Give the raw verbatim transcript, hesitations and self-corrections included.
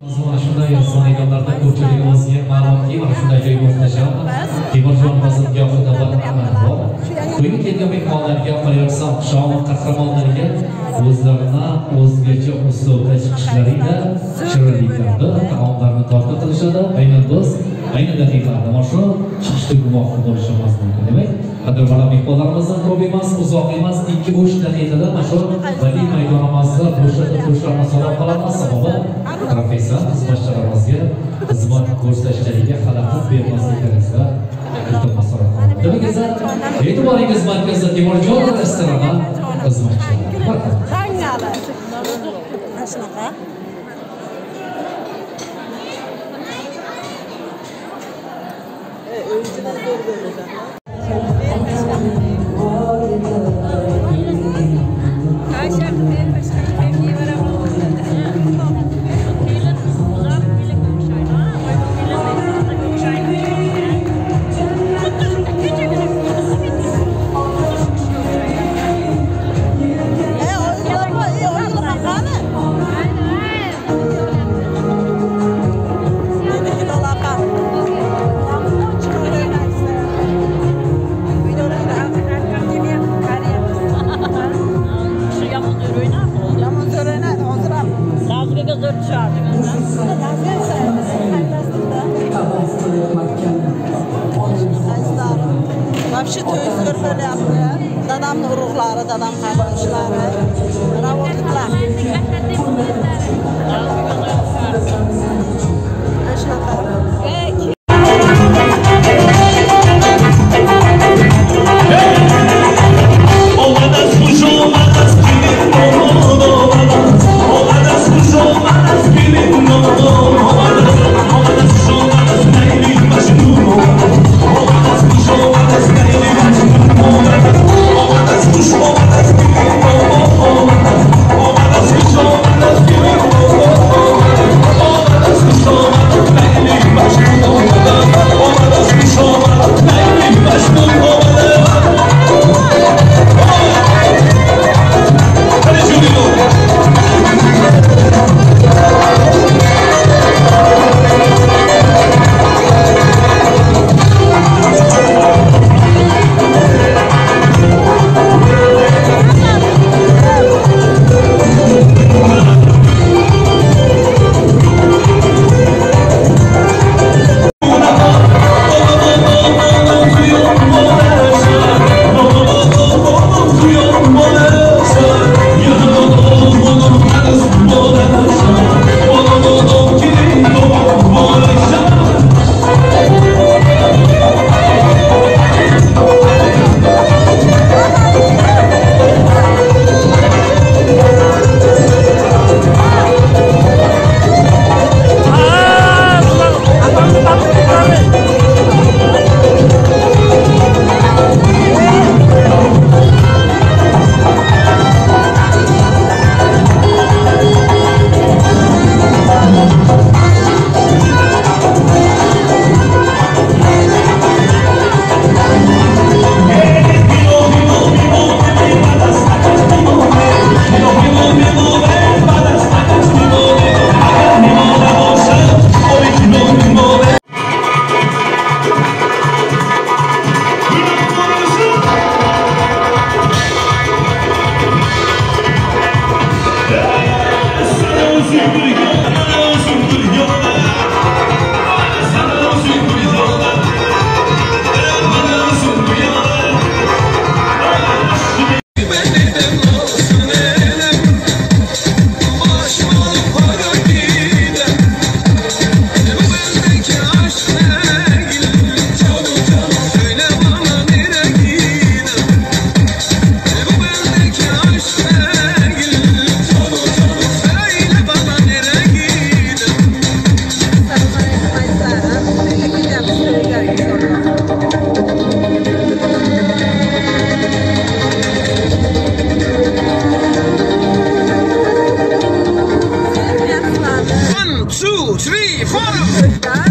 Mana shunday maydonlarda ko'pchiligimizga ma'lumki, mana shunday joy muhtasham. Temurjon Bozorgohida bir amal bor. Quyida kelgan mehmonlarga, Qo'yarsan qishloq qahramonlariga o'zlarini o'zgacha uslubda chiqishlariga shirinliklarni, taomlarni tortiq qilishadi. Aynan biz ayni daqiqalarda mana shu chiqishda guvohi bo'lishimiz mumkin demak. Qadrli mehmonlarimizdan ko'p emas, uzoq emas, ikki uch daqiqada mana shu badiiy maydonimizda qo'shilib turishlarni so'rab qolamiz. Sababi professor xizmatchilarimizga xizmat ko'rsatishlariga xalaqit bermasliklaringizga iltimos so'rayman. Demak, e'tiboringiz markazida Temurjon restorani xizmatchilari. Qangali. Ashlaqa. E, o'yinchilar ko'rganlar. Вообще to'yizlar bo'lyapti. Dadamning urug'lari, dadam qarindoshlari, ravodliklar. One, two, three, four.